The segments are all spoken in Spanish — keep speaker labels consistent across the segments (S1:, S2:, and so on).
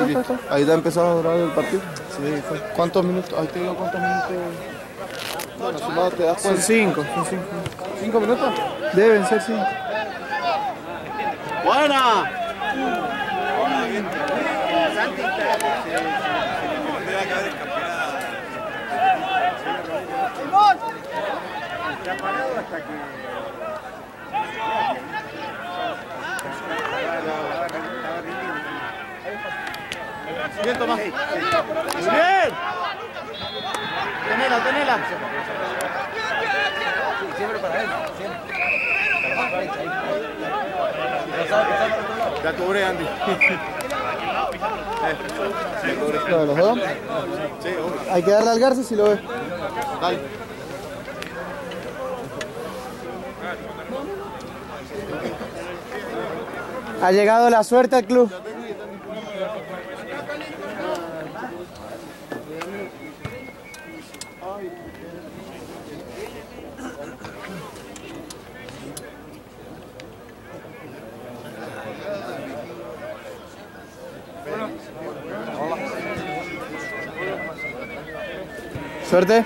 S1: Ahí está empezado a durar el partido. Sí, fue. ¿Cuántos minutos? Ahí te digo cuántos minutos. Bueno, sumado te das cuenta.
S2: Son 5.
S1: ¿5 minutos?
S2: Deben ser 5.
S3: ¡Buena!
S4: Ya parado hasta que...
S3: Bien, Tomás. Muy bien. Tenela.
S4: Siempre para él, siempre.
S3: Ya cobré, Andy.
S1: ¿Lo de los dos?
S3: Sí, obvio.
S1: Hay que darle al Garza si lo ves.
S3: Dale.
S2: Ha llegado la suerte al club. Suerte.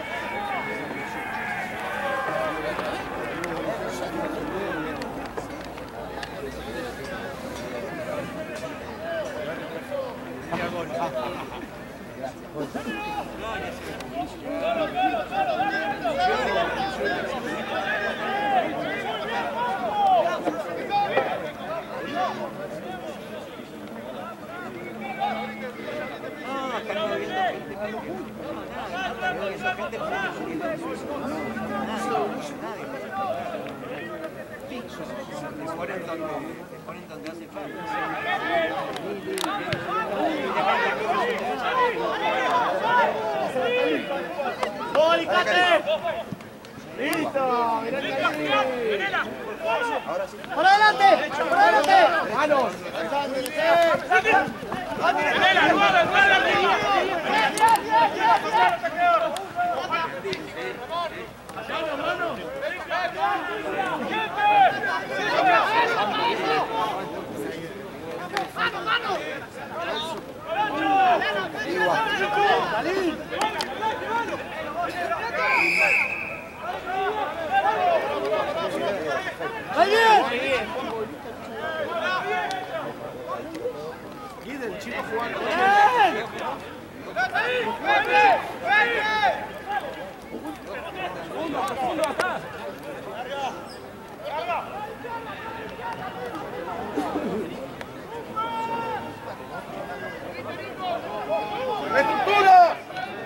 S3: ¡Listo!
S4: Ahora sí.
S3: ¡Por adelante! ¡Manos! ¡Muy bien!
S4: Guide el chico jugando.
S3: ¡Estructura!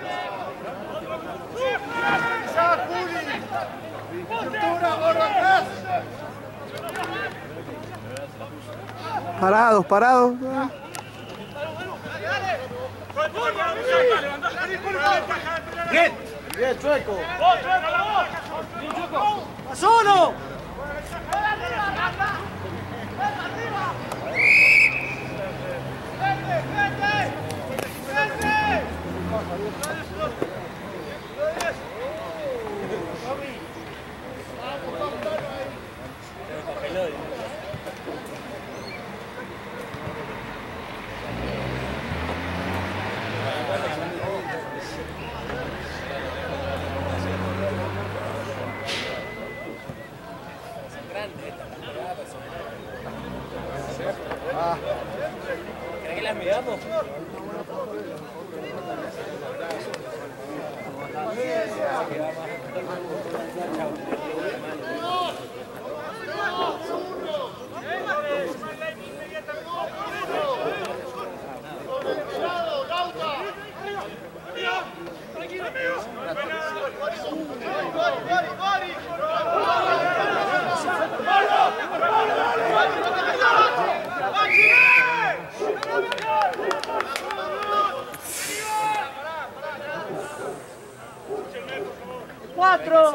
S2: Parados.
S3: Bien, Chueco.
S4: ¡Solo! ¿Crees que las miramos? ¡Cuatro!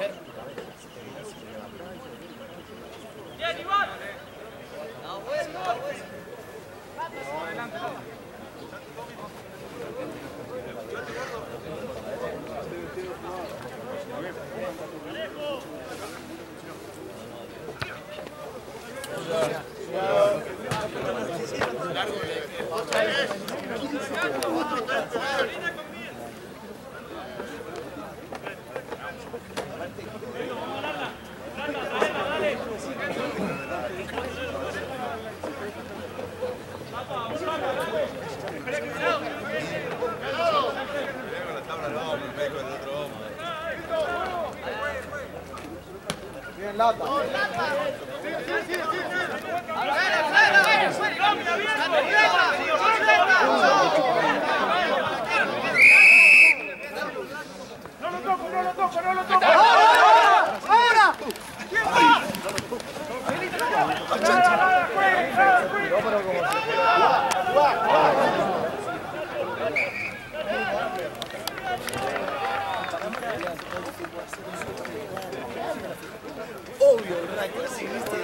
S1: en lata.
S3: No lo toco, no lo toco, no lo toco.
S4: ¡Ahora!
S1: Obvio, ¿verdad? ¿Qué seguiste?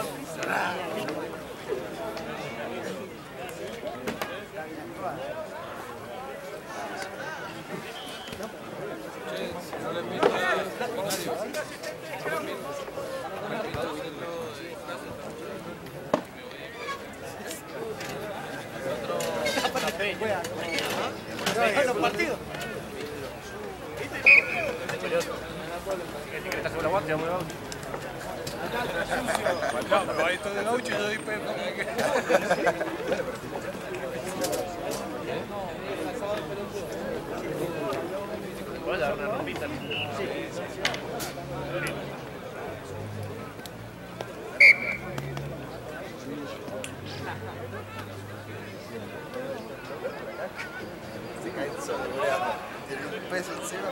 S4: Los partidos. ¿Qué crees que la guardia? No, pero esto de 8 y yo doy pedo. Voy a dar una ropita.
S1: Se cae solo, tiene un peso encima.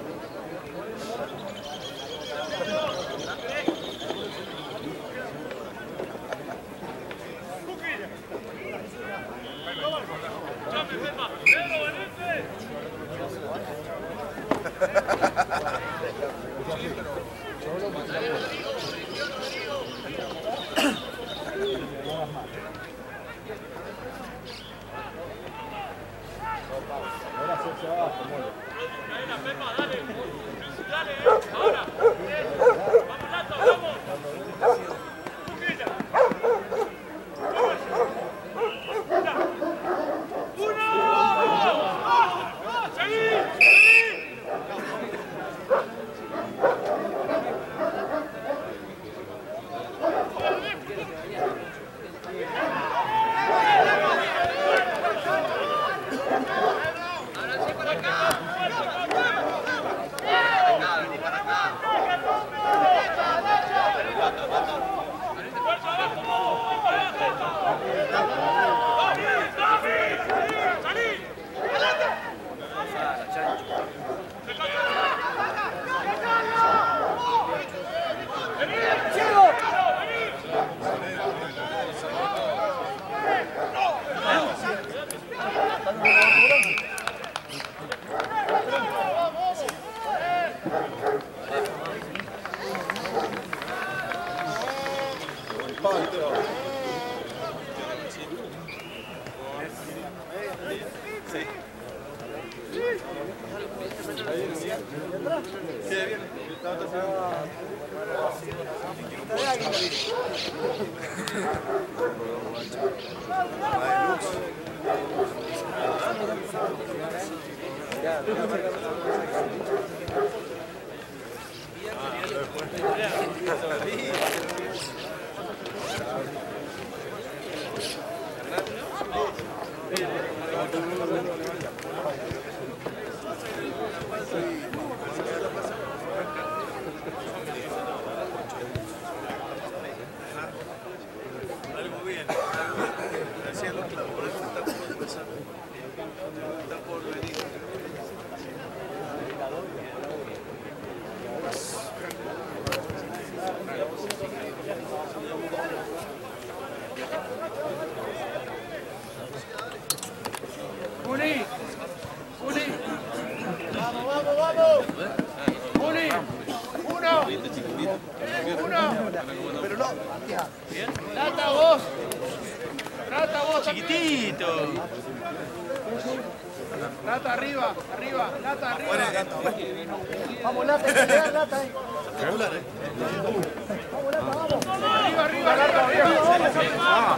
S4: Chiquitito.
S3: Lata arriba, arriba, lata arriba.
S4: Vamos, lata, que te da lata ahí.
S3: Arriba, arriba, arriba.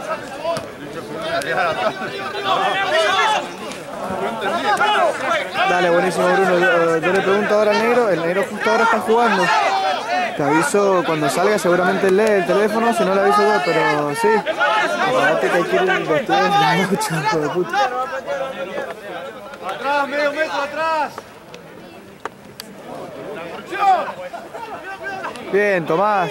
S2: Dale, buenísimo Bruno. Yo le pregunto ahora al negro, el negro justo ahora está jugando. Te aviso cuando salga, seguramente lee el teléfono, si no le aviso yo, pero sí. Aparte que hay que ir de ustedes mucho, hijo de puta.
S3: Atrás, medio metro atrás. ¡La
S2: Bien, Tomás.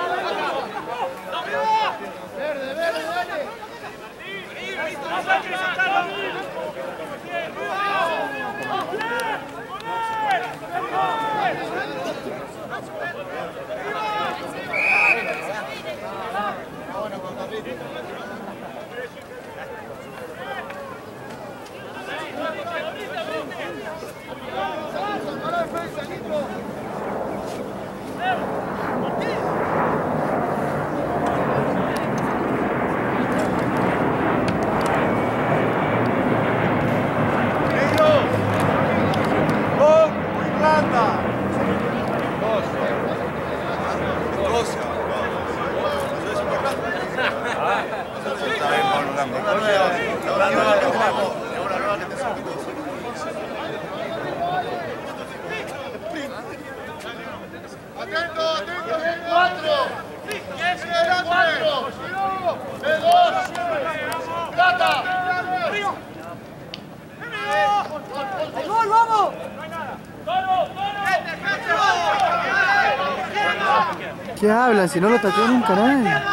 S3: Atento, atento, 4. 4. De 2. Plata.
S5: ¡El gol, vamos!
S2: ¿Qué hablan? Si no lo tateó nunca nadie.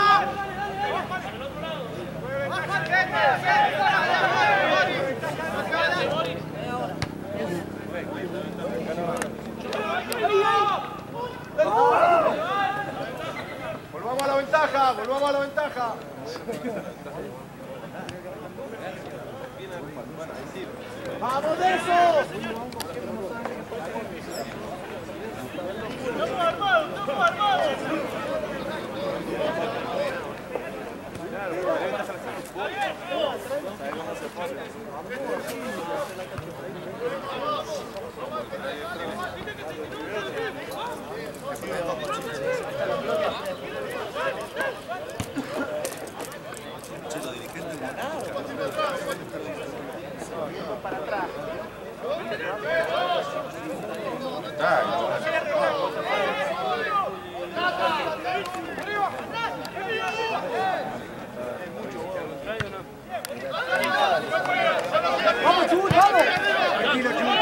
S3: Volvamos a la ventaja, volvamos a la ventaja. ¡Vamos de eso! ¡Estamos armados, estamos armados!
S5: Para atrás. ¡Vamos, Chubut, vamos! Tranquilo, Chubut,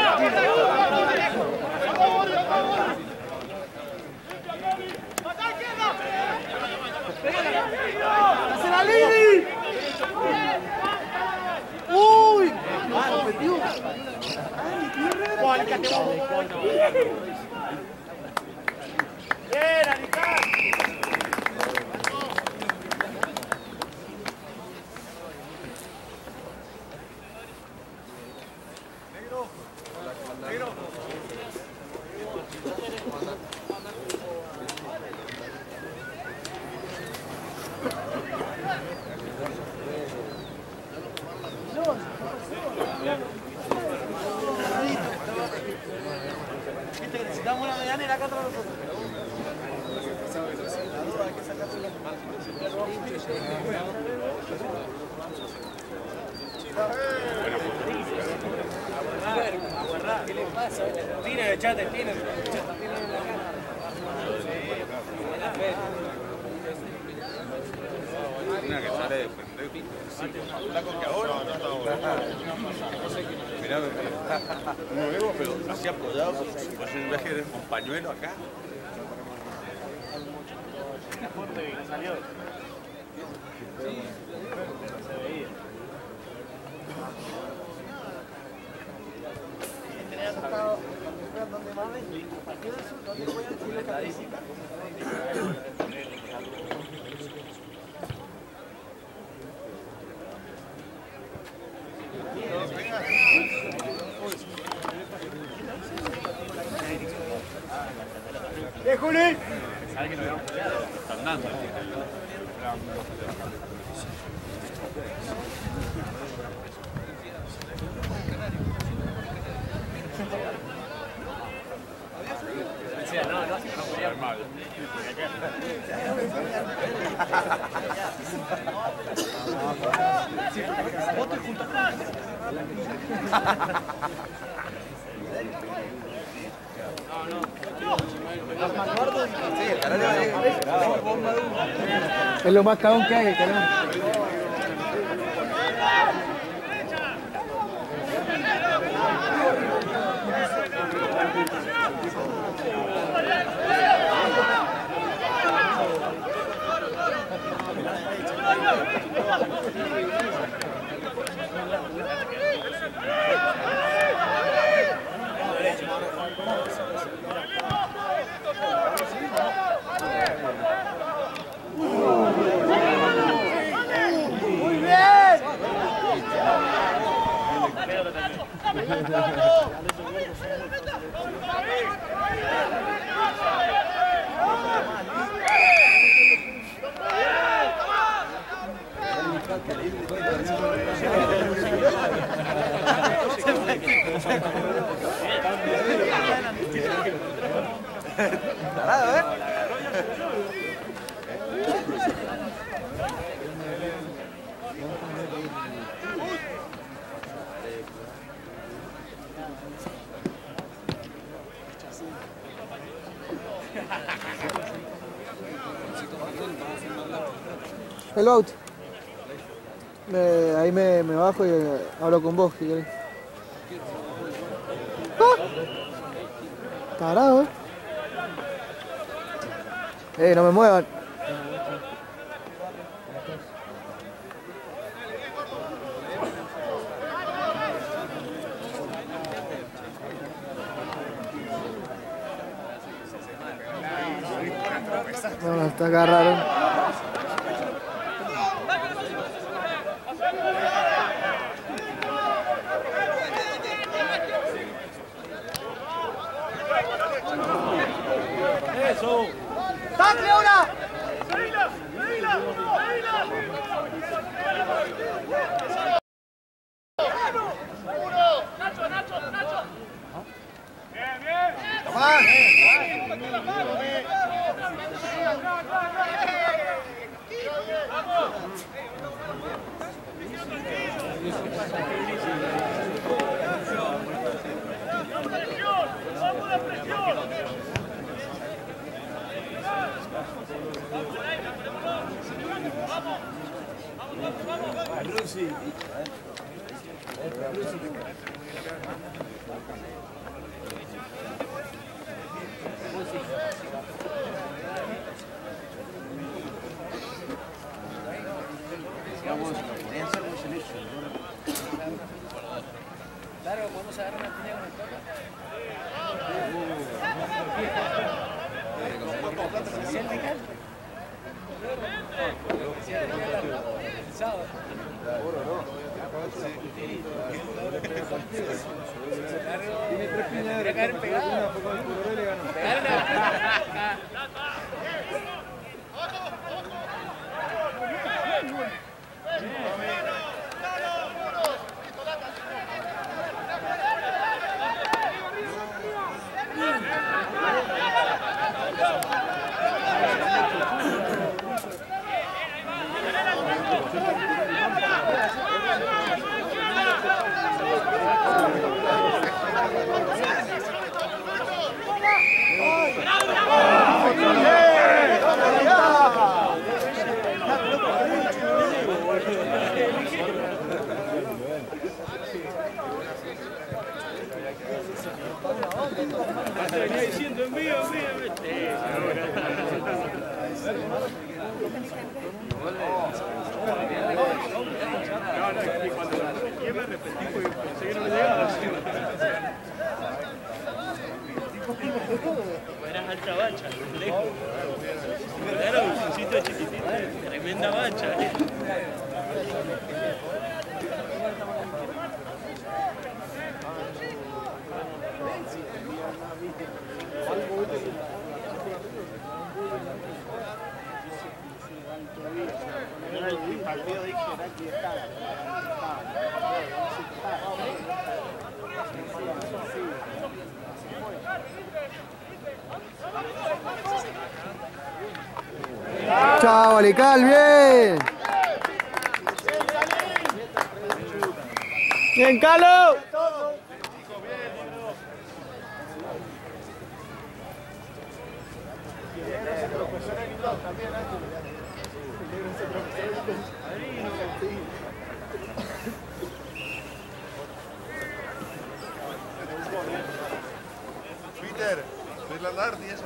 S5: ¡hace la Lili! ¡Uy! ¡Ah, lo metió! ¡Bien, Anicán! Viste que necesitamos una medianera acá atrás nosotros. ¿Qué le pasa? Tira, echate, tira.
S4: Una que sale de pendejo. Flaco que ahora no está ahora. Mirá, no vemos, pero así apoyado, pues en vez de con pañuelo acá.
S5: La foto que salió. Sí, se veía. Tenía estado donde más ven, partido del sur, donde voy a decir la estadística.
S3: Juli!
S4: ¿Sabes que lo habíamos peleado? Están dando. No, si no podía armar.
S5: Vos te juntás
S2: Es lo más cagón que hay, el canal. El out. Ahí me bajo y hablo con vos, si querés. ¡Ah! Tarado, no me muevan. No, está acá raro.
S3: ¡Tacle ahora!
S5: Claro, podemos agarrar una piña con el toque. ¿Sí, el Mical? El sábado.
S2: Tiene 3 piñas de caer pegado. Una fue con el Curoró y le ganó.
S6: Venía diciendo envío. Y cuando yo me arrepentí porque pensé que no me llegaba. Eras alta bacha, lejos. Era un sitio chiquitito, tremenda bacha.
S3: El partido de Ixeraki está.
S2: Chao, Alical, bien. Bien, Calo.
S4: Peter, ¿ves la Dardi eso?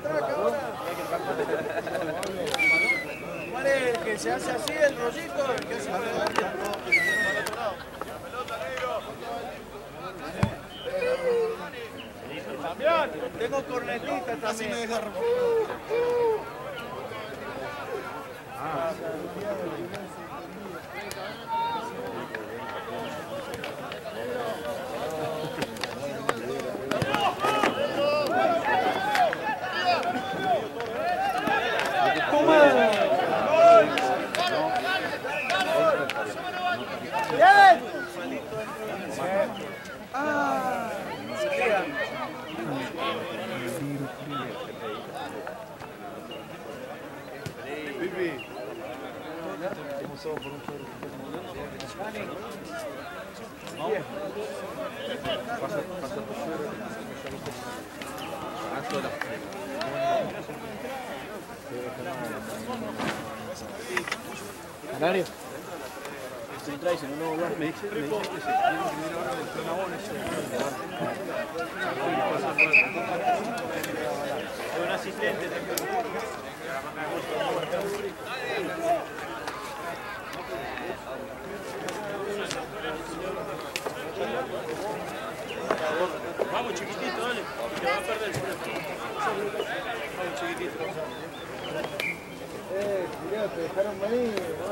S3: ¿Cuál es el que se hace así, el rollito? El que hace la tengo cornetita también.
S2: Canario.
S6: Un asistente Vamos chiquitito, dale. Te va a perder. Vamos chiquitito.
S2: Te dejaron venir.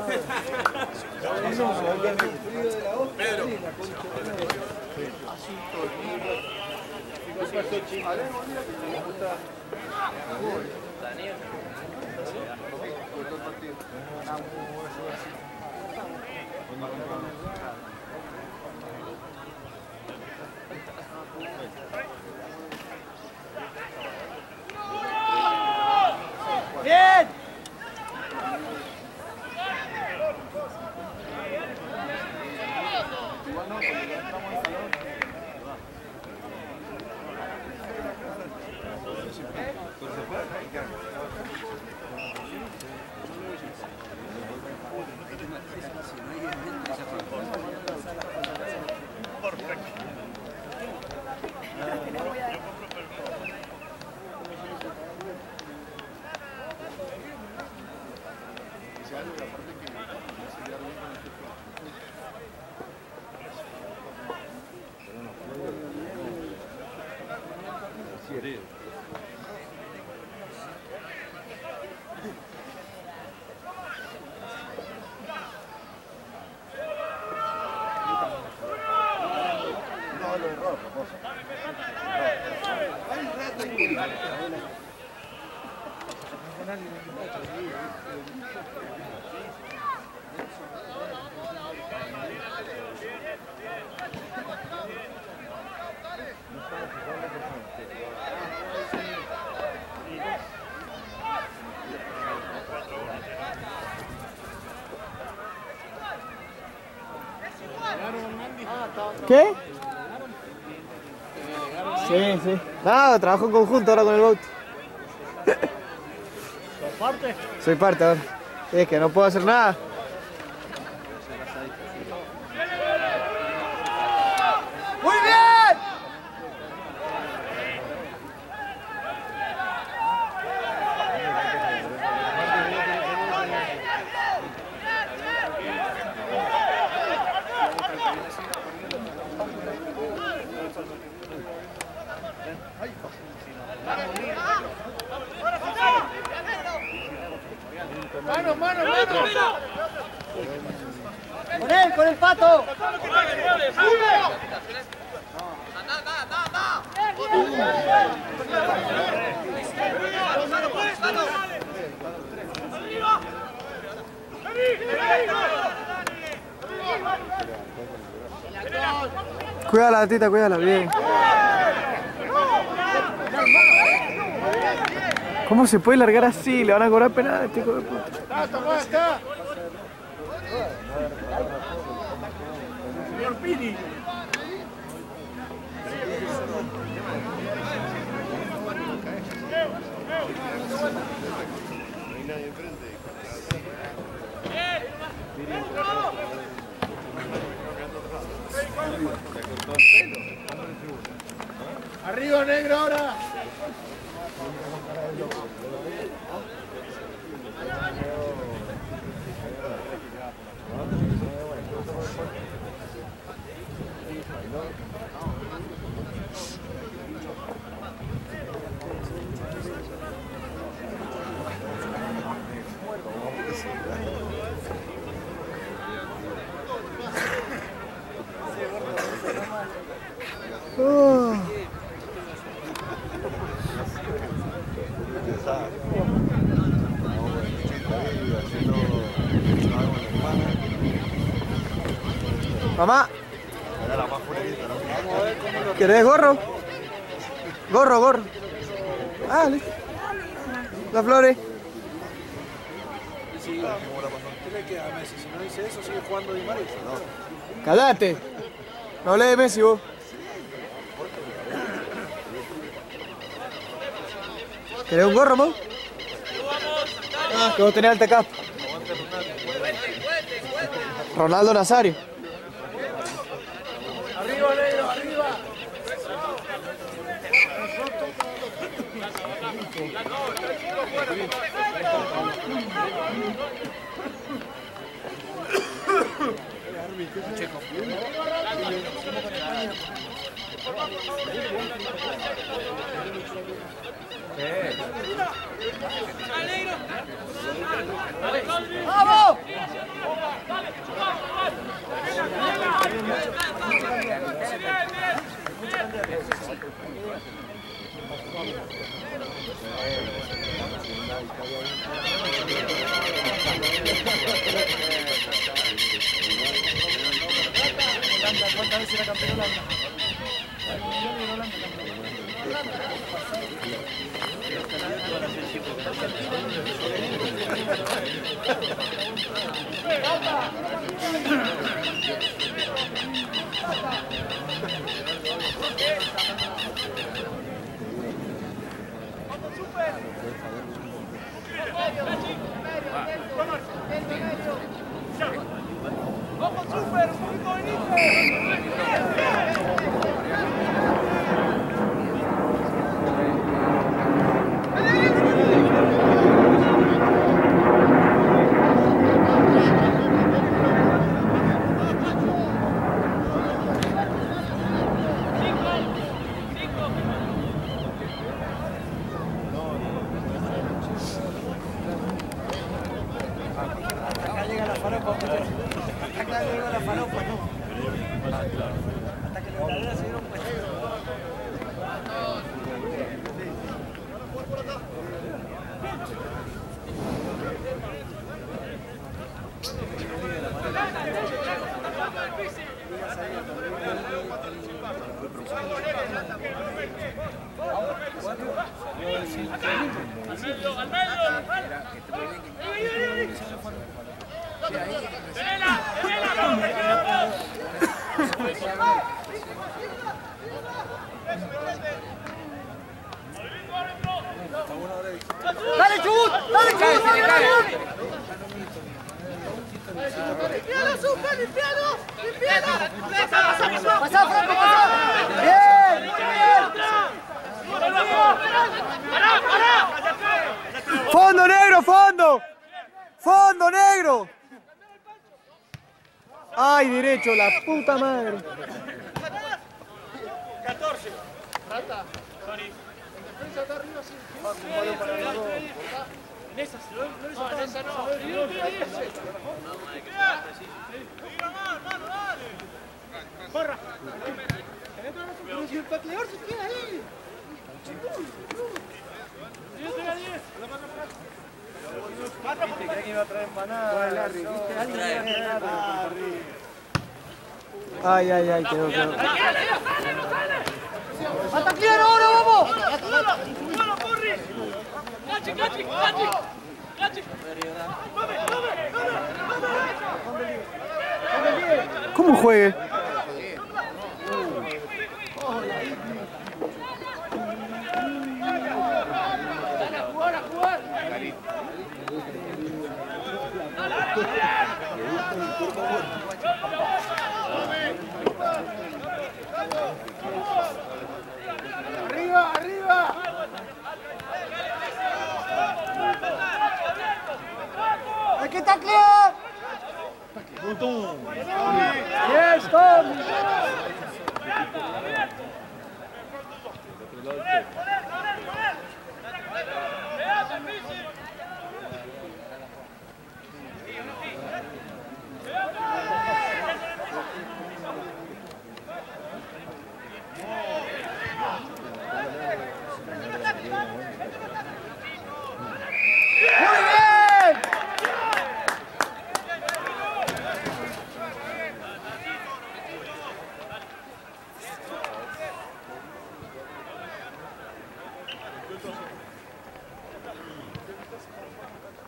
S4: Pedro.
S3: ¿Qué pasó, chico? ¡Bien!
S2: ¿Qué? Sí, sí. No, trabajo en conjunto ahora con el boat.
S3: ¿Sos parte?
S2: Soy parte ahora. Es que no puedo hacer nada.
S3: ¡Muy bien! ¡Mano, mano, mano! ¡Con él, con el pato!
S2: Cuídala, tita, cuídala, bien. ¿Cómo se puede largar así? Le van a cobrar penal a este hijo de puta.
S3: ¡Está! Señor Pini. Arriba, negro, ahora.
S2: Mamá. ¿Querés gorro? Gorro. Ah, listo. Las flores.
S3: ¿Qué le queda a Messi? Si no dice eso, sigue jugando Di María.
S2: Cállate. No hablé de Messi vos. ¿Querés un gorro, mo? Ah, que vos tenés alta capa. Ronaldo Nazario.
S3: Arriba, negro, arriba. ¡Vamos! ¿Cuántas veces era campeón Holanda? ¡Vamos, Super! ¡Un poquito Acá llega la faropa, acá llega la faropa, no. Hasta que los ladrones se dieron cuenta. ¡Dale, Chubut! ¡Dale, Chubut! ¡Limpialo, Zucca! ¡Limpialo! ¡Limpialo! ¡Pasá, Franco, pasá! ¡Bien! ¡Pará!
S2: ¡Fondo negro, fondo! ¡Fondo negro! ¡Ay, derecho, la puta madre!
S6: 14. En esa, no en esa no. ¡Corra! Pero si el patleador se queda ahí.
S3: Que iba a traer empanada.
S2: Ay, quedó.
S3: ¡Hasta claro ahora, vamos!
S6: ¡Bueno, corre! ¡Cachi!
S2: ¿Cómo juegue?
S3: ¡A jugar! ¡Arriba! ¡Hay que taclear! ¡Yes, Tom!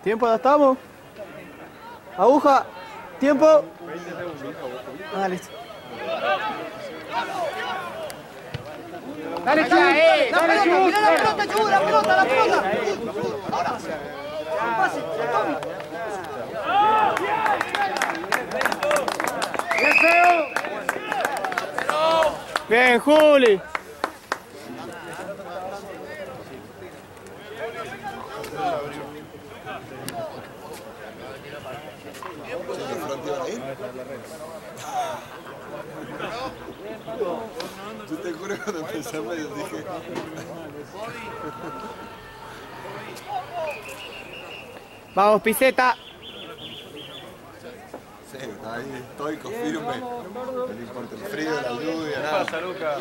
S2: ¿Tiempo? ¿Ya estamos? Aguja. ¿Tiempo? 20 segundos. Ah, listo.
S3: Dale, Chu. Dale, Chu. Mira la pelota, Chu. La pelota. Ahora. Pase, Tommy. ¡Bien feo!
S2: Bien, Juli.
S4: Yo te juro que cuando empecé me dije...
S2: Vamos, Piseta.
S4: Sí, está ahí, estoico, firme. No le importa el frío, la lluvia, nada. ¿Qué pasa, Lucas?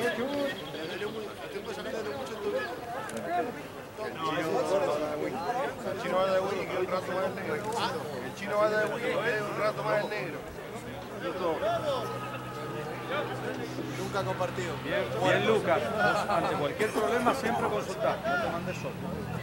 S1: El chino va de Wii y queda un rato más el negro. El chino va de Wii y queda un rato más el negro. Nunca compartido.
S7: Bien, Lucas. Ante cualquier problema siempre consultar. No te mandes solo.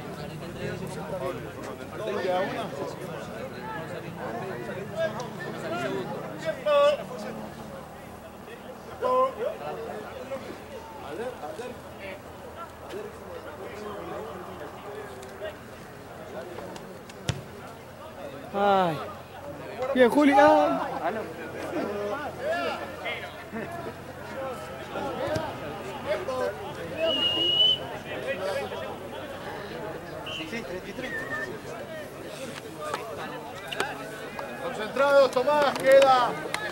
S2: Ay. Bien, Juli. Ah.
S1: Concentrados, Tomás, queda.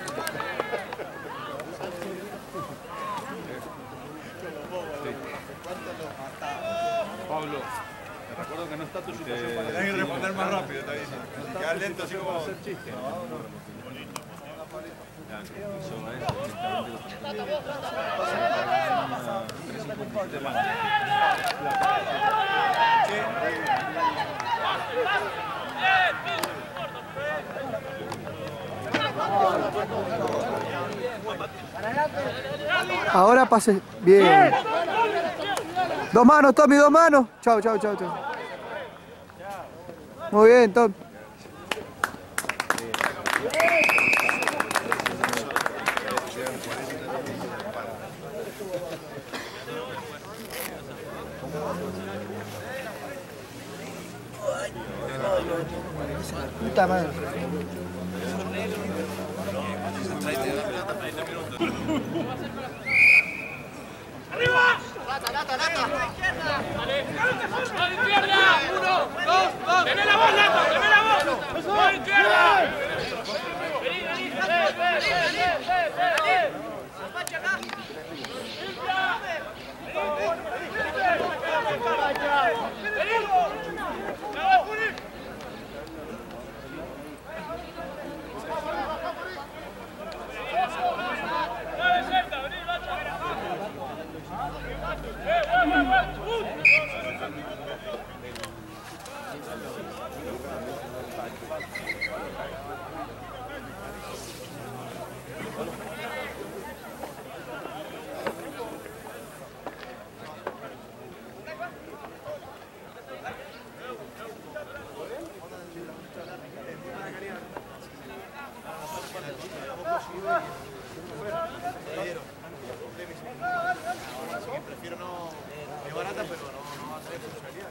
S7: Pablo, te recuerdo que no está tu situación para
S4: Tenés que responder más rápido, está bien. Quedar lento así como...
S7: hacer chiste.
S2: Ahora pase. Bien. Dos manos, Tommy, dos manos. Chao, chao, chao, chao. Muy bien, Tom. Puta madre.
S1: Prefiero no... Es barata, pero no va a ser funcionalidad.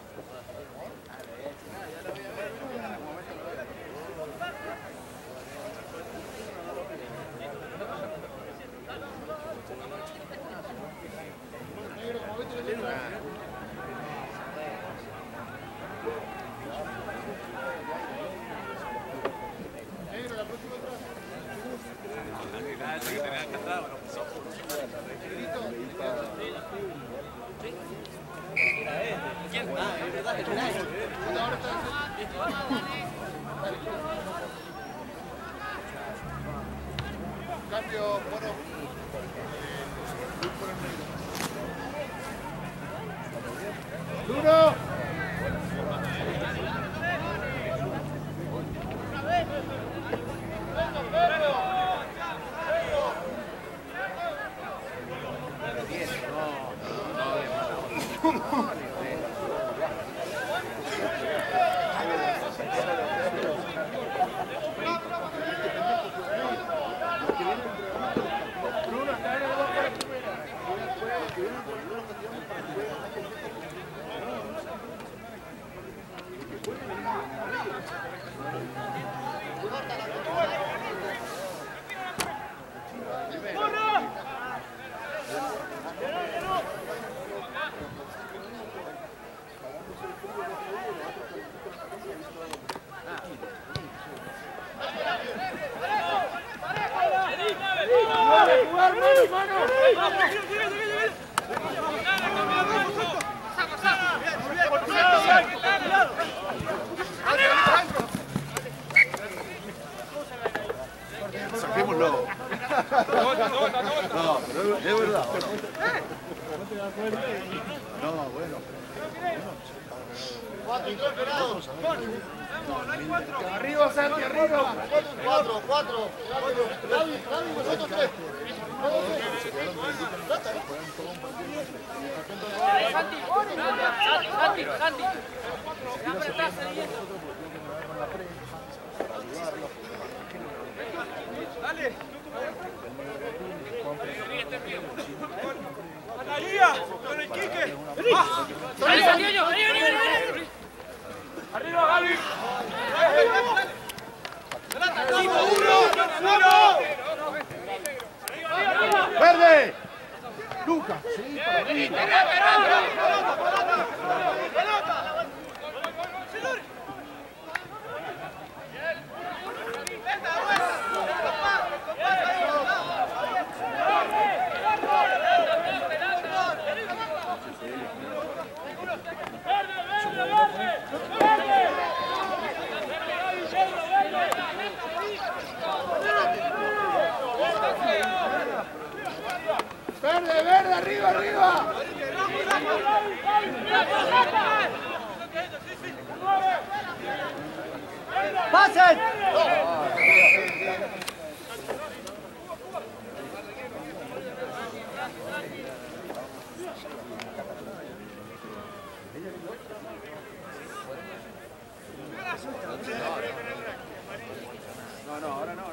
S1: Cambio, bueno. ¡Duro!
S4: Saquémoslo. No, pero es verdad. No, bueno.
S1: Arriba, Santi, arriba. 4. David, nosotros 3.
S5: Santi.
S3: Dale. Analía, con el Quique.
S5: Vení.
S3: Arriba, Gaby.
S1: Verde. Lucas. Sí, para arriba. Verde, arriba.
S3: ¡Pasen!
S7: No, ahora no.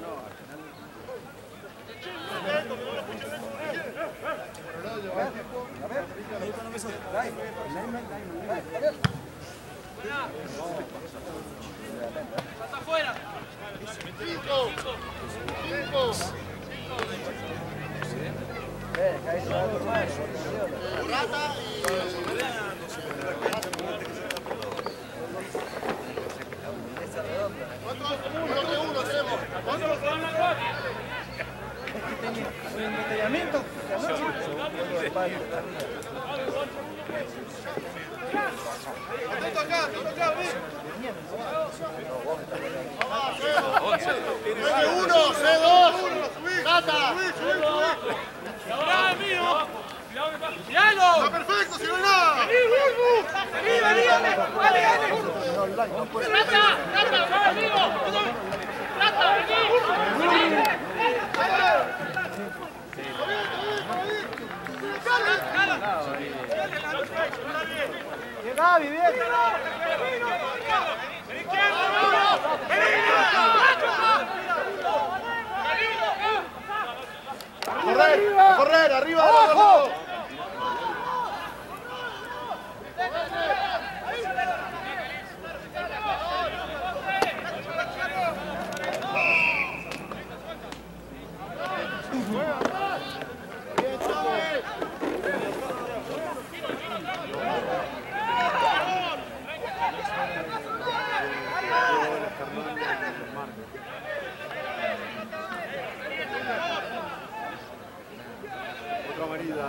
S5: ¡Hasta afuera!
S1: 5. Rata y... uno hacemos.
S3: Entrenamiento.
S1: Atento acá, ven. 9-1, C2. Rata.
S5: ¡Y ahora es mío! ¡Tiralo!
S1: Está perfecto, si no hay nada.
S5: ¡Vení, Bulbu! ¡Rata, amigo! ¡Rata, vení!
S3: Bien, Gaby, bien.
S1: Correr, arriba, abajo.
S7: Otra avenida.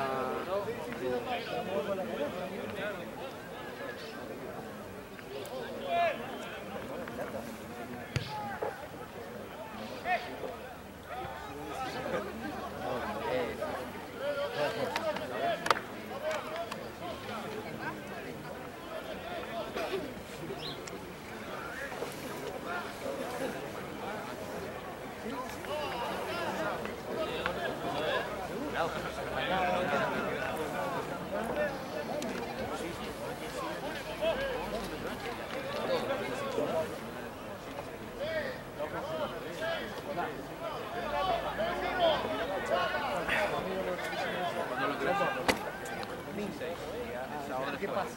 S3: ¿Qué pasa?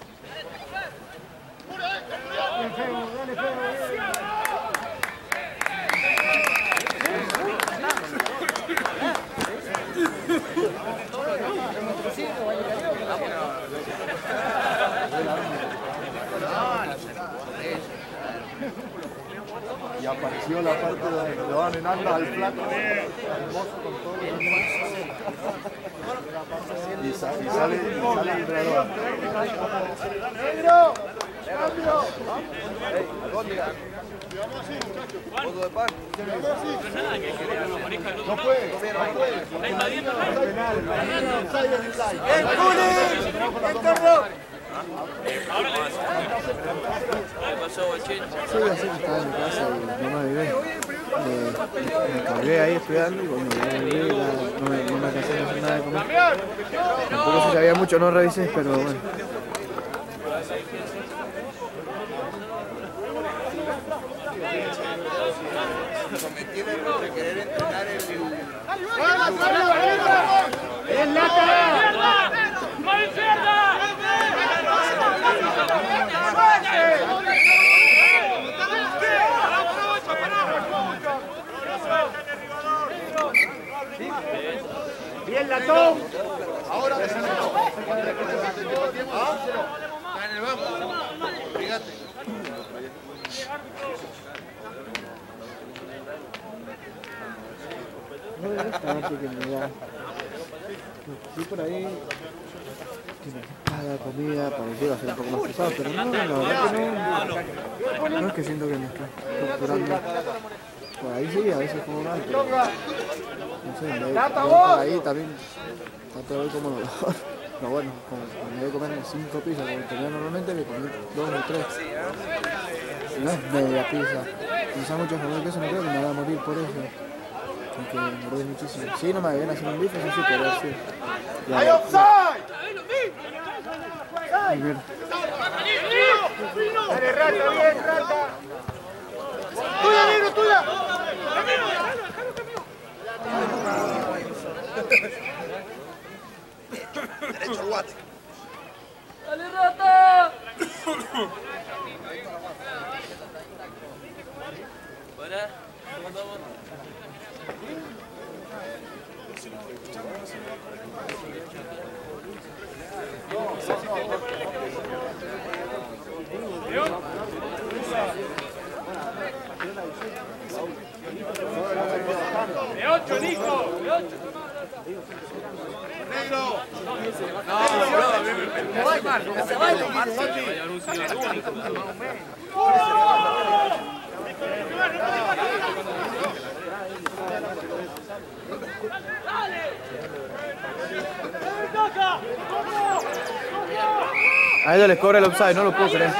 S1: y apareció la parte donde lo van en anda al flaco, hermoso con todos los demás. Y sale el entrenador. ¡Negro! ¡Cambio!
S4: Foto de pan.
S1: No puede.
S3: ¡El Juli! ¡El Carlos!
S2: Sí, así que estaba en mi casa y no me avivé. Me cargué ahí estudiando y bueno, no me alcancé a hacer nada de comer. Tampoco se sabía mucho, no revisé, pero bueno.
S4: Cometí el error de querer entrenar el
S3: ¡Bien, Latón!
S1: Ahora
S4: en el banco. Fíjate.
S2: No me gusta que me da. Sí, por ahí. Que me paga comida, parecía ser un poco más pesado, pero no, la verdad que no. No es que siento que me está torturando. Por ahí sí, a veces como mal, pero. No sé, por ahí también. Tanto doy como dolor. Pero bueno, como me voy a comer 5 pizzas como tenía normalmente, me comí 2 o 3. No es media pizza. Quizá muchos comer queso, no creo que me voy a morir por eso. Porque me engordé muchísimo. Sí, no me habían hacer un bife, eso sí, pero sí.
S1: ¡Hay offside!
S2: Ay, mierda.
S3: ¡Dale, Rata, bien, Rata! ¡Tuya, negro, tuya!
S4: Derecho al guate.
S5: ¡Dale, Rata! Buena.
S6: ¡De 8, Nico! ¡De 8!
S4: ¡Negro!
S6: No, a mí me parece mal. No se vaya a un silencio único.
S2: A ellos les cobra el offside, no lo puedo creer.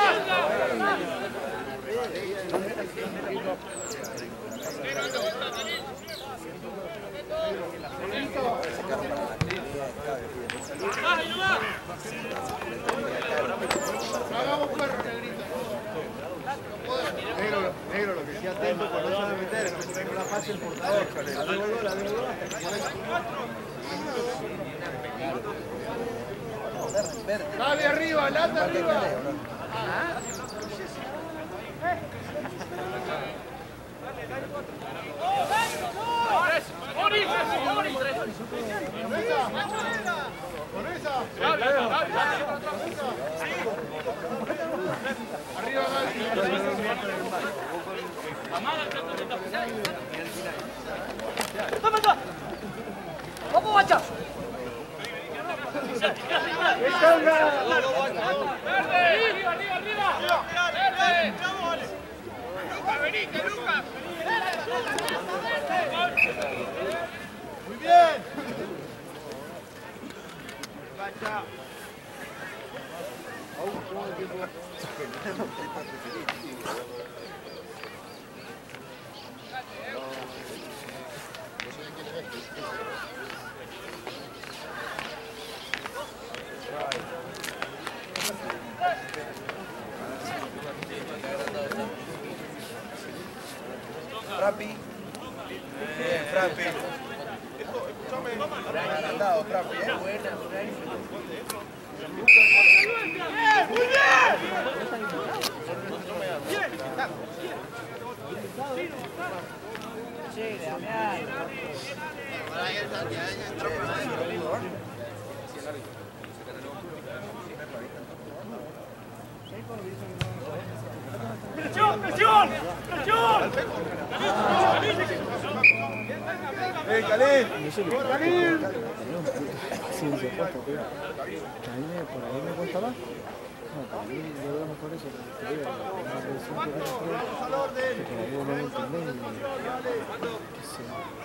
S1: Negro, lo que sí atento cuando se va a meter es que tengo la fase el portador. La devuelvo. Dale arriba, lata arriba. Con esa. Arriba,
S5: ¡Vamos, guacha!
S1: Muy bien.
S4: Frapi. Bien, Frapi. Escúchame. Agrandado, Frapi, buena.
S1: Muy bien.
S3: Sí, Damián.
S6: ¡Presión, presión! ¡Presión!
S2: A mí por ahí me cuesta más. No, para mí yo veo mejor eso, porque te digo, una versión que por ahí uno no entiende y que se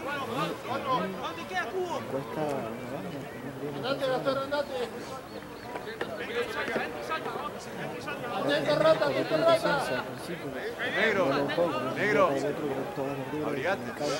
S2: me cuesta una banda.
S4: Negro, negro, abrigate.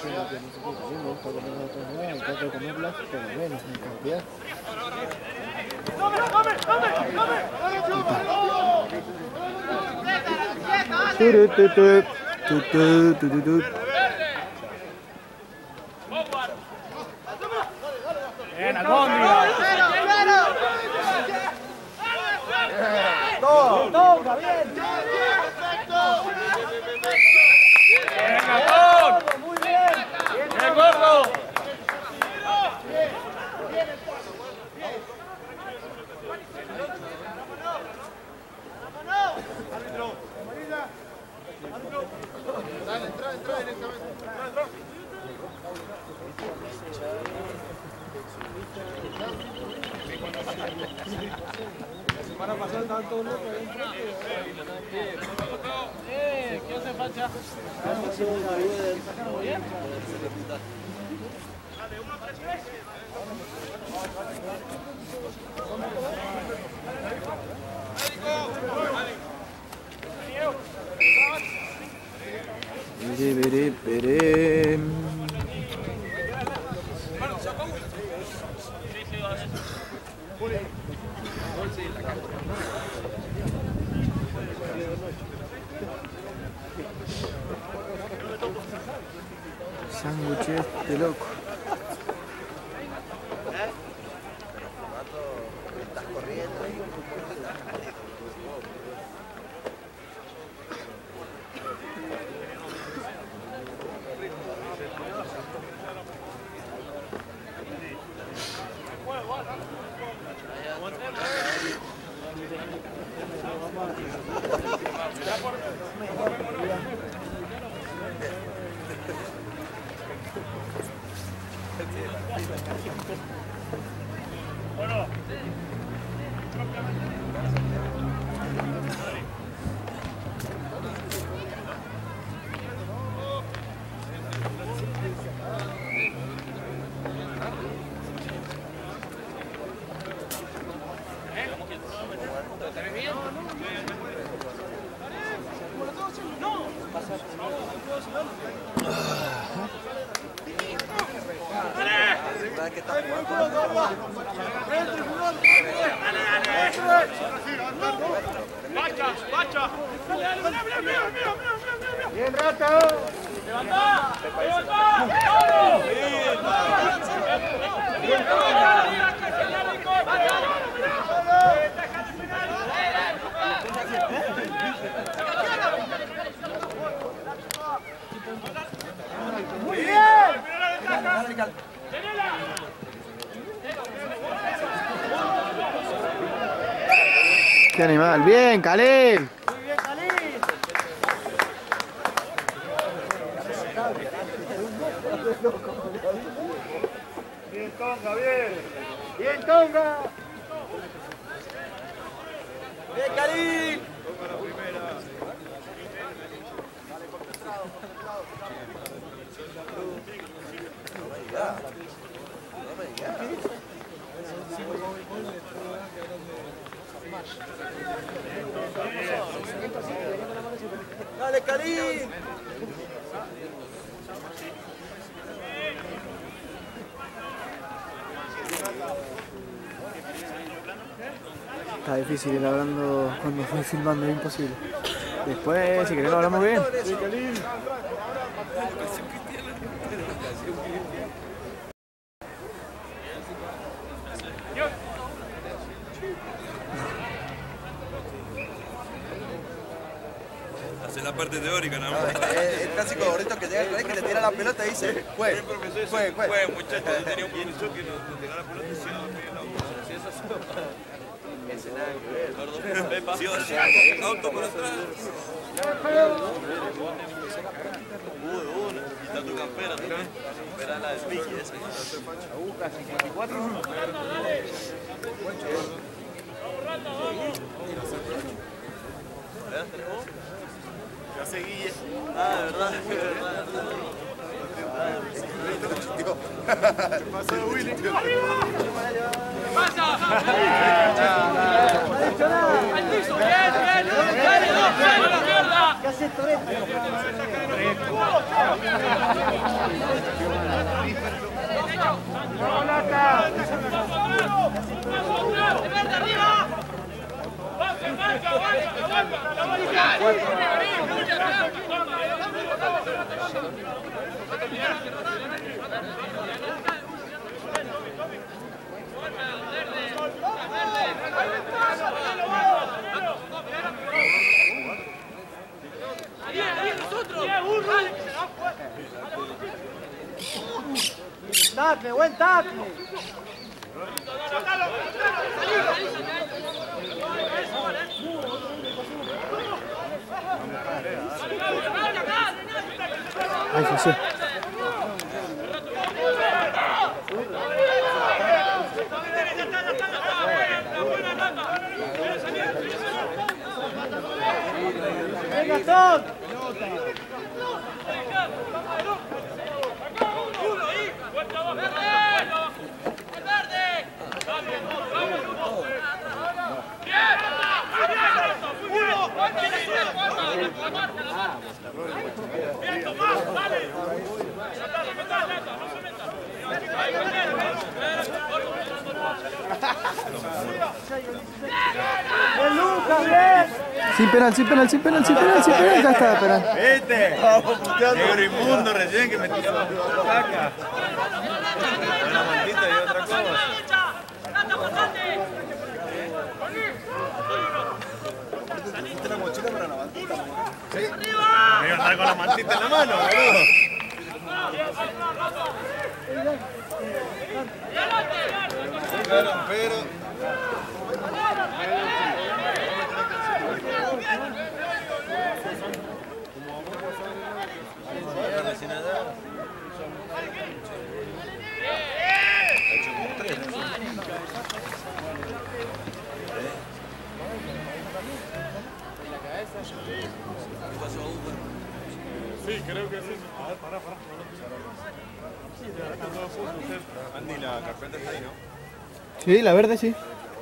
S7: Bien, Albóndiga.
S5: Toca, bien.
S7: Bien, Gastón.
S5: Muy bien.
S7: Bien, gordo.
S6: ¿Qué hace falta?
S2: Veré. Sándwiches de loco.
S5: Estás corriendo ahí.
S7: Bien, Rato. Levantá.
S5: Muy bien.
S2: ¡Qué animal! ¡Bien, Khalil!
S5: Muy bien, Khalil.
S7: Bien, Tonga, bien.
S5: Bien, Tonga. Bien, Khalil. Dale, Khalil.
S2: Está difícil ir hablando cuando estoy filmando, es imposible. Después, si querés, lo hablamos bien.
S4: Hace la parte teórica nada más.
S5: El clásico gordito que llega al colegio que le tira la pelota y dice, fue,
S4: Muchachos, yo tenía un profesor que nos tiraba la pelota y si eso auto por atrás. campera también. Era la de Vicky esa.
S3: Aguja 54.
S4: Ya seguí. Ah, de verdad, de verdad. ¿Qué pasó, Willy?
S6: ¡Pasa! ¡Al piso! ¡Bien, bien! ¡Dale, no! ¡Mierda!
S5: ¿Qué haces, Toretto? Tacle, buen tacle.
S2: Ay, José.
S5: ¡Ven, Gastón! ¡Bien, Lucas, bien!
S2: Sin penal, sin penal, sin penal, sin penal, sin penal. Ya está, penal.
S4: ¿Viste? Negro inmundo recién que me tiró la caca. Una maldita y otra cosa. ¿Hiciste la mochila para la mantita? ¿Sí? Me iba a andar con la mantita en la mano, boludo. Pero... Sí, creo que sí. A ver, pará. Andy, la carpeta está ahí, ¿no?
S2: Sí, la verde sí.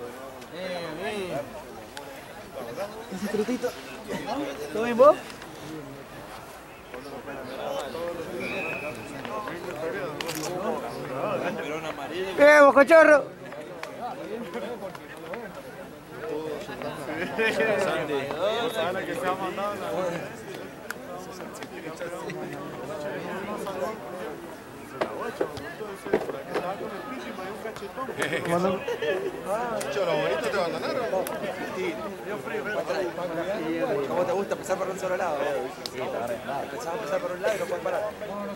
S5: ¿Ese trotito? ¿Todo bien vos? Bocochorro!
S4: Que se ha mandado los bonitos te abandonaron.
S3: ¿Cómo te gusta empezar por un solo lado? Empezás a empezar por un lado y no puedes parar.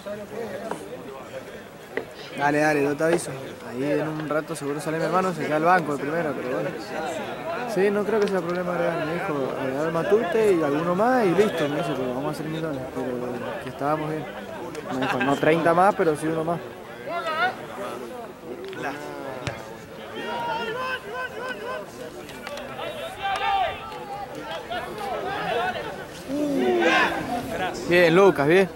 S2: Dale, yo te aviso. Ahí en un rato seguro sale mi hermano, se queda al banco de primero, pero bueno. Sí, no creo que sea problema real. Me dijo agregar Matute y alguno más y listo. Me dice, pues vamos a hacer millones. Pero que estábamos bien. Me dijo, no 30 más, pero sí uno más. Bien, Lucas, bien.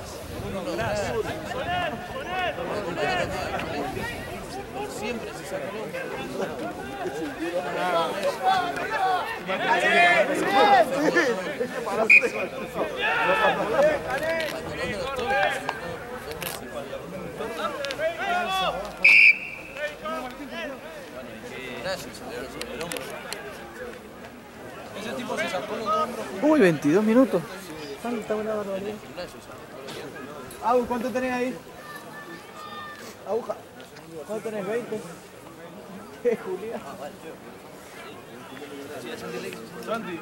S2: Uy, 22 minutos. Falta una barbaridad. ¿Cuánto tenés ahí? Aguja. ¿Cuánto tenés? 20. Julián.
S4: Santi.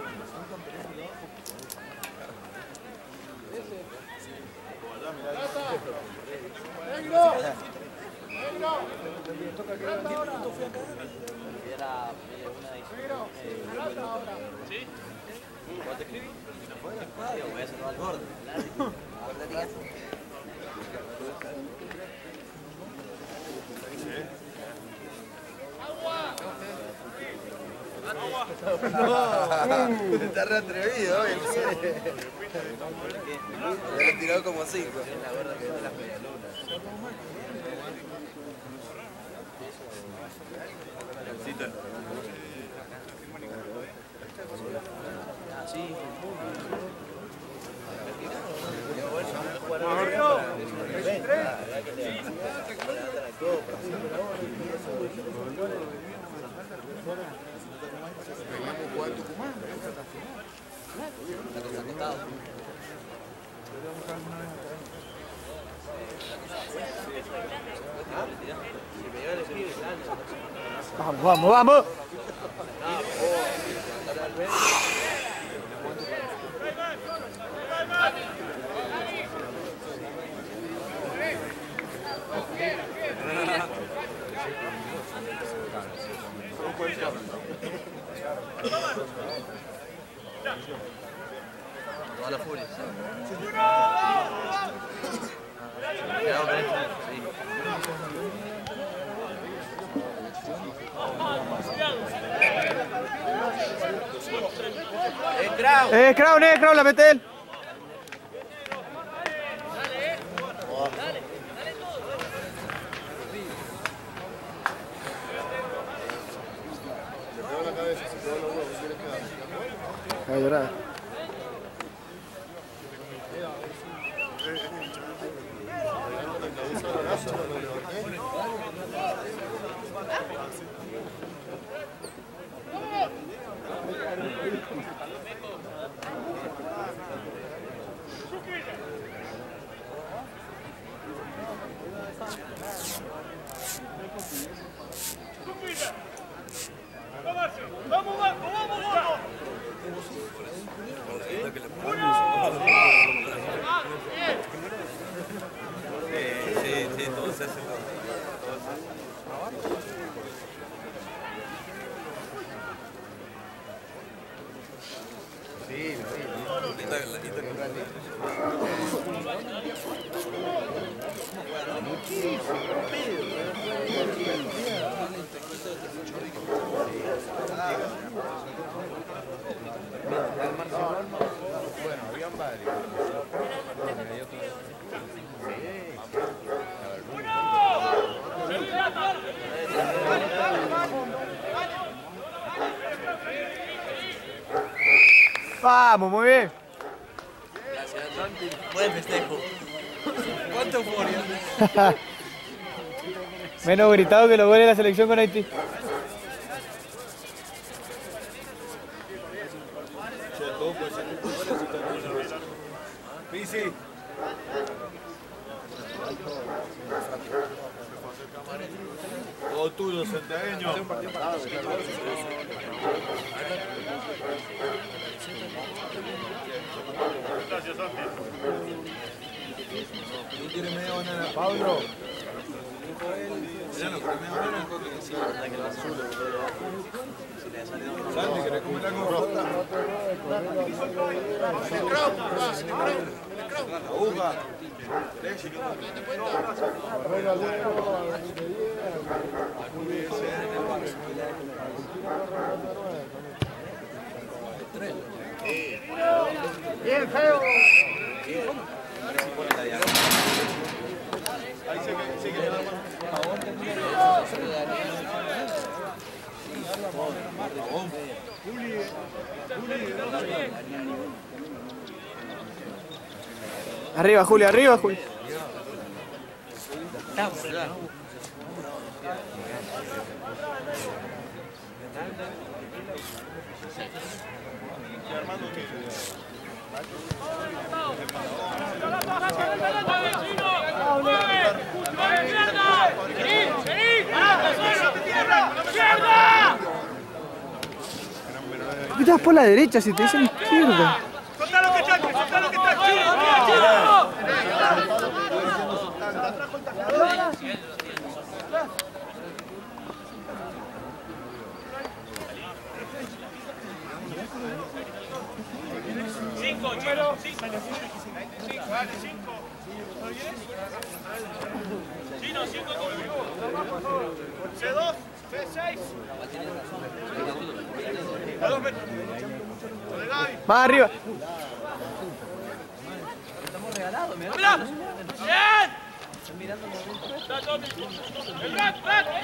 S6: ¿Sí?
S3: ¿Cuál te escribí? Voy a hacer al borde.
S5: Está re atrevido hoy, no sé. Me han tirado como 5.
S2: Vamos, vamos, vamos.
S5: Toda la furia.
S2: Crown, la mete él. A llorar.
S4: Sí, todo se hace todo. Sí, bueno, habían varios.
S2: Vamos, muy bien.
S5: Gracias, Santi. Buen festejo. ¿Cuánta euforia?
S2: Menos gritado que los goles de la selección con Haití.
S4: Pisi. Todo tuyo, centeño. Gracias, Santi.
S5: ¿Tú quieres media banana, Pablo?
S4: Santi, ¿querés comer algo? La aguja.
S1: Bien feo.
S4: Ahí sigue nada más.
S2: Arriba, Julio, arriba, Julio. ¿Por qué te vas por la derecha si te dicen izquierda?
S6: Chino, 5 conmigo. C2.
S2: Más arriba.
S3: Estamos regalados, mirá.
S6: ¡Mira! ¡Bien!
S3: Están mirando el momento.
S6: ¡El rat!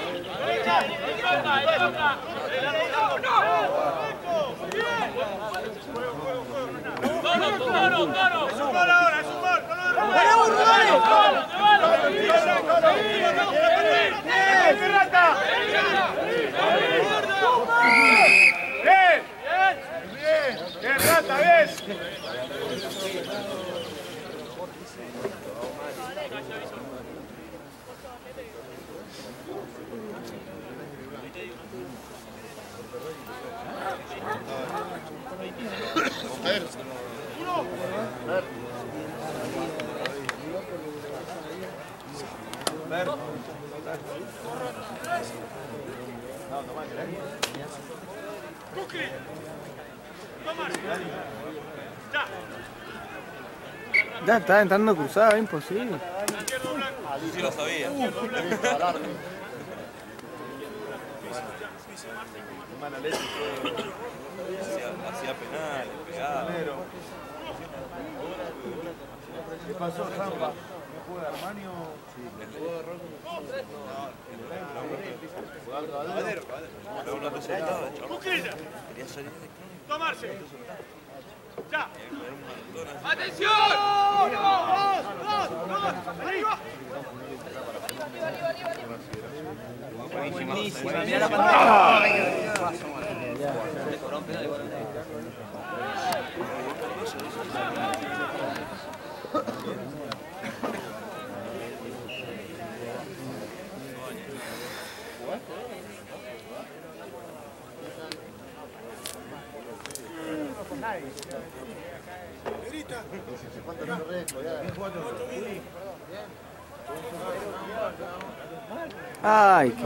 S2: Ya está entrando cruzada, imposible.
S4: Sí lo sabía. Hacía penal, pegaba.
S7: ¿Qué pasó, Zamba? ¿No juega Armani o...?
S4: Luego no resultaba, chaval. Quería salir de
S6: ¡Tomarse! ¡Ya! ¡Atención! ¡Dos! ¡Arriba!
S3: Buenísima, mirá la pantalla.
S2: Ay, qué...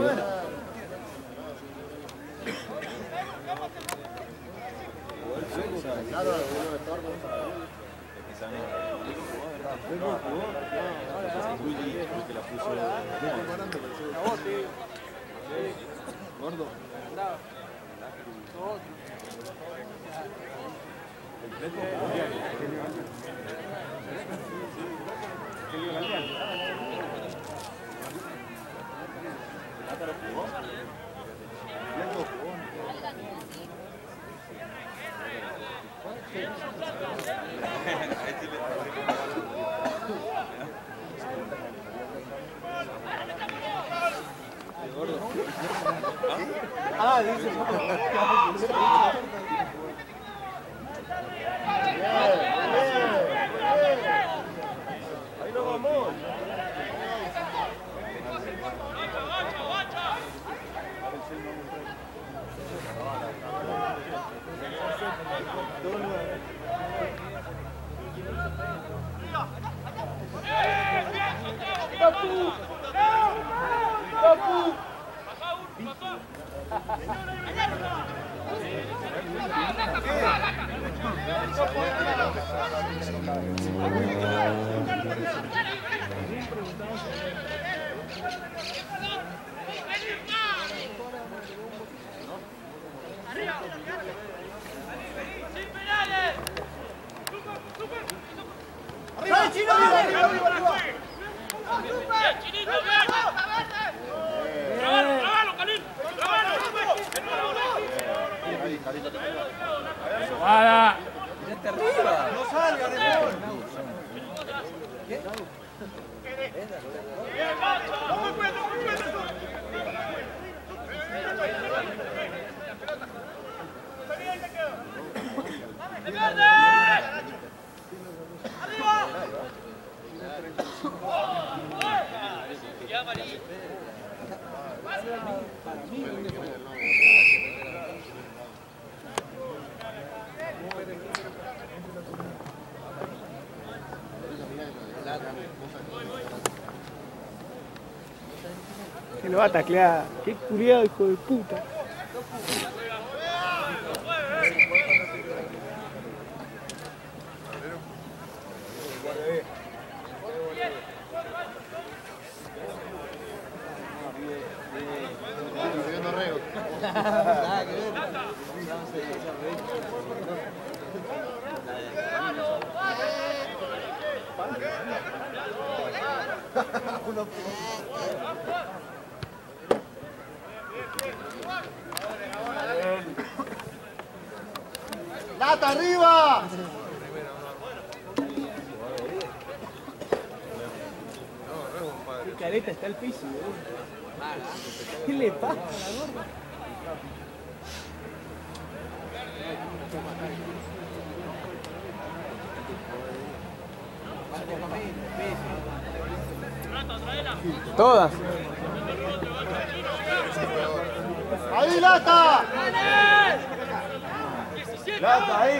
S2: Que lo va a taclear. Qué culiado, hijo de puta.
S3: Nada que ver.
S1: ¡Lata arriba!
S3: Qué careta está el piso, boludo. ¿Qué le pasa a la gorra?
S2: Todas.
S1: ¡Ahí, Lata! ¡Lata, ahí!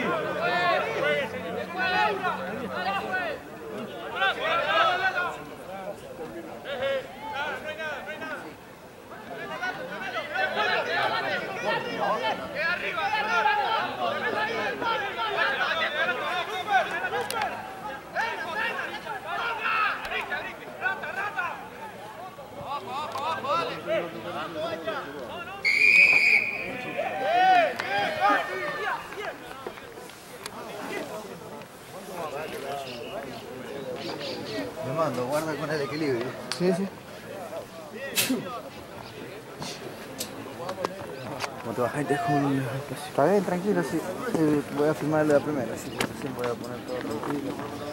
S5: Me mando, guarda con el equilibrio.
S2: Sí, sí.
S5: Como te bajas, dejo un...
S2: Está bien, tranquilo, sí. Voy a filmar la primera, así que recién voy a poner todo tranquilo.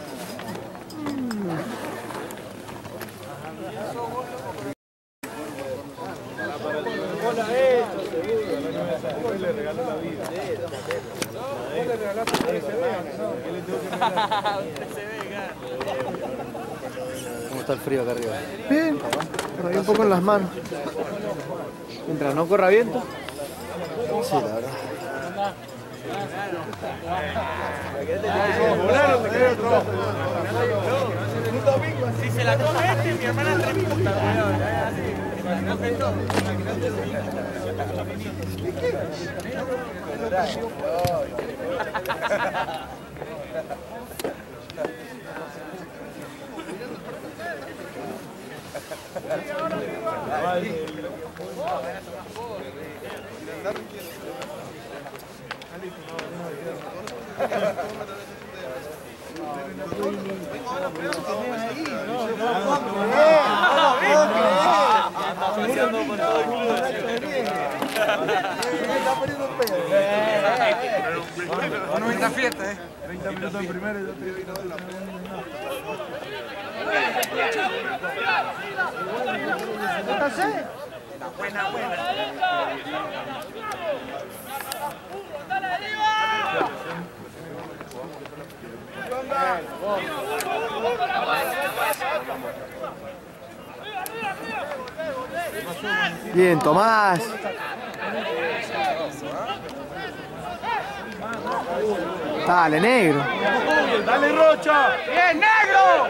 S5: ¿Cómo está el frío acá arriba?
S2: Bien, ahí un poco en las manos. Mientras no corra viento.
S5: Sí, la verdad.
S6: Si se la come este, mi hermana reputa,
S7: No es la fiesta, 30 minutos en primero y 2 minutos en la
S2: Bien, Tomás. Dale, negro.
S7: ¡Dale, Rocha!
S3: ¡Bien, negro!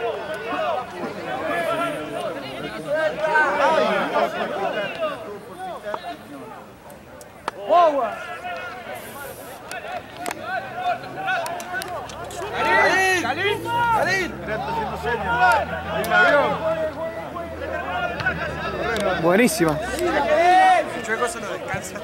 S2: Buenísima.
S7: Chueco se lo descansa.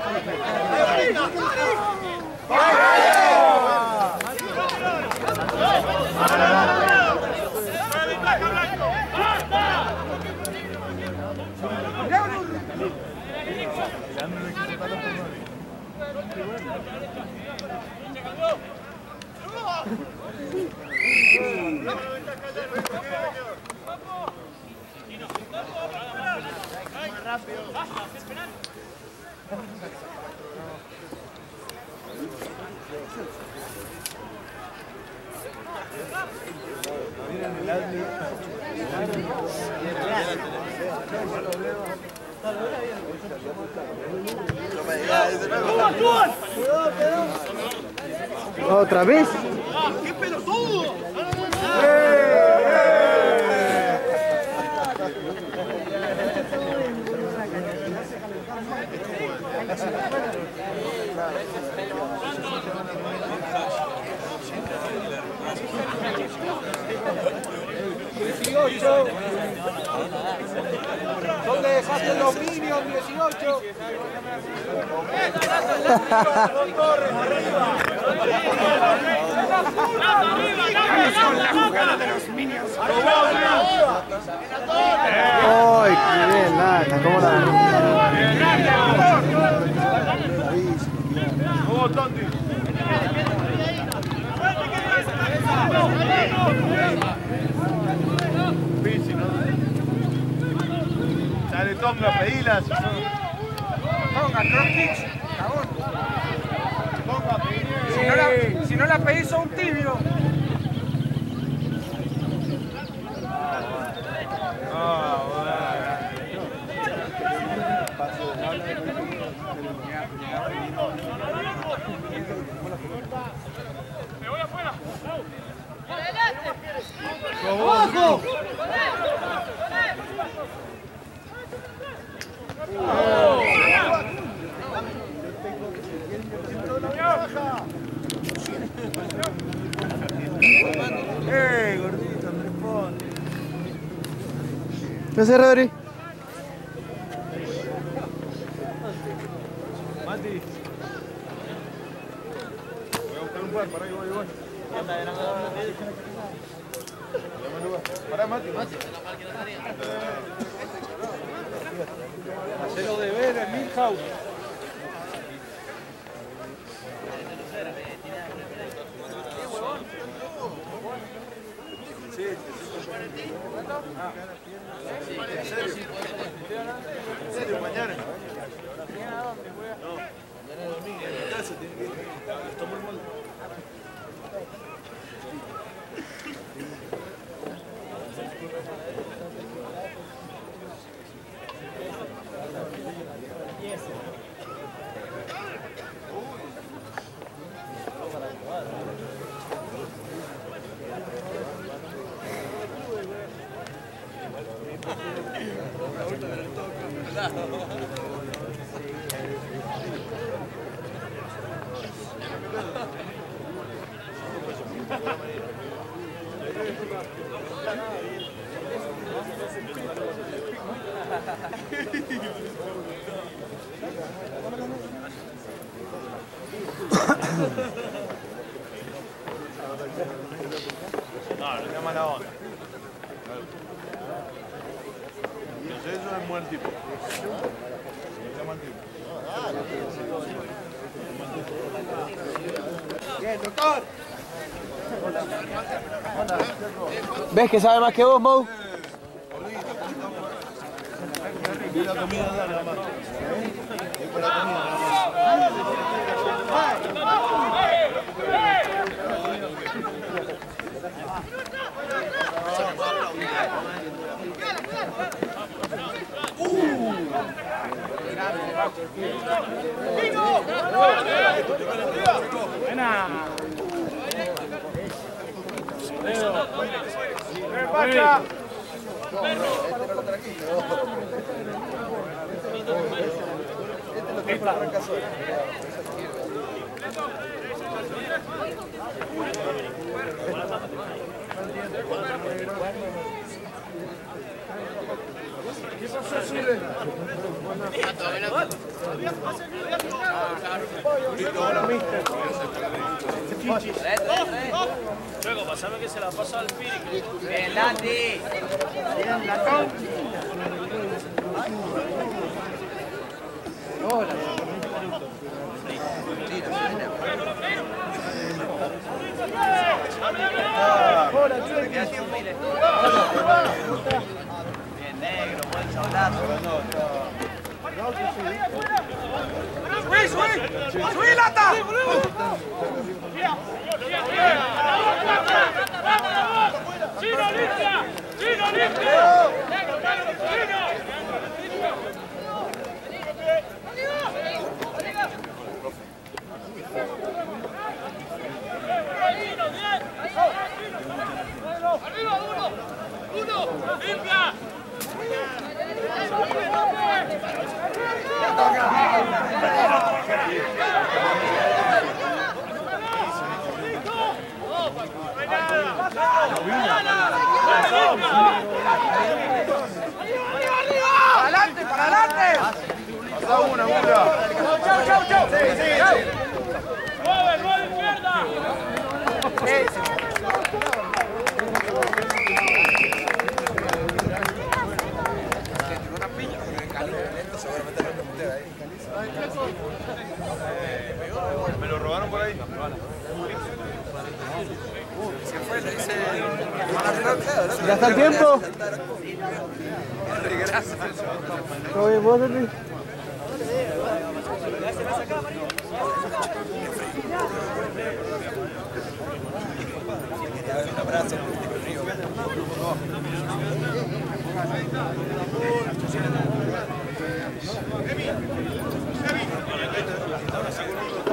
S2: ¿Otra vez?
S6: ¡Qué pelotudo!
S3: ¡18! ¿Dónde dejaste los Minions 18?
S2: ¡Ay, qué bien, Lata! ¿Cómo la
S7: ¡Vamos, Tondi! Bici, ¿no? Dale, Tonga, pedilas.
S3: Tonga, cross cagón.
S7: Tonga, pedilas.
S3: Si no la pedís, sos un tibio. ¡Abajo!
S7: Gordito, me responde.
S2: ¿Qué haces, Rodri?
S7: Mati. Voy a buscar un par, para ahí voy. Pará, Mati. Hacelo de ver en Milhouse. Sí, ¿En serio? ¿Mañana? ¿Mañana dónde, güey? No, mañana es domingo, en la casa tiene que ir. Estamos en mal. No, no llama la onda. Entonces eso es buen tipo. Llama al tipo.
S3: Bien, doctor.
S2: ¿Ves que sabe más que vos, Mo?
S7: Y la comida da nada más.
S6: Luego, pasame que se la pasa al Piri.
S3: Bien, Lati. Bien, Latón. Hola. Bien, negro, buen sablazo. ¡Subí, Lata!
S6: ¡Chino, limpia! ¡Chino, limpia! ¡Chino! ¡Arriba, uno! ¡Limpia!
S3: adelante, para adelante.
S7: Pasa una, Mula.
S3: Chau, chau, chau. Chau.
S6: ¡Mueve, izquierda!
S7: Me lo robaron por ahí.
S2: ¿Ya está el tiempo? ¿Todo bien vos, Henry?
S7: Un abrazo.